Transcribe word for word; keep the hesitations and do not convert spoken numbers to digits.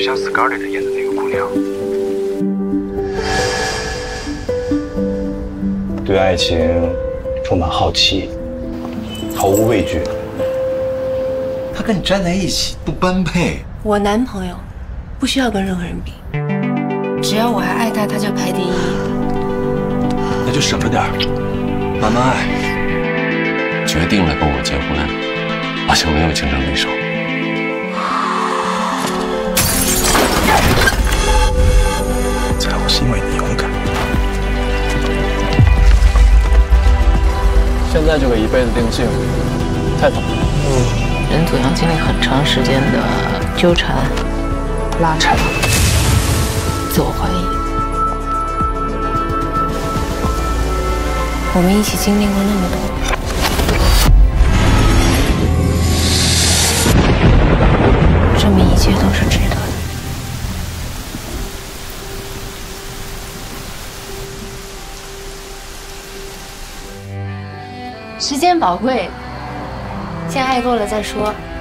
就像 Scarlett 演的那个姑娘。对爱情充满好奇，毫无畏惧。 他跟你站在一起不般配。 我男朋友不需要跟任何人比，只要我还爱他，他就排第一。 那就省着点儿，慢慢爱。 决定了跟我结婚，我就没有竞争对手。 在乎是因为你勇敢。 现在就给一辈子定性，太早了。 人总要经历很长时间的纠缠、拉扯、自我怀疑。 我们一起经历过那么多，证明一切都是值得的。时间宝贵，先爱过了再说。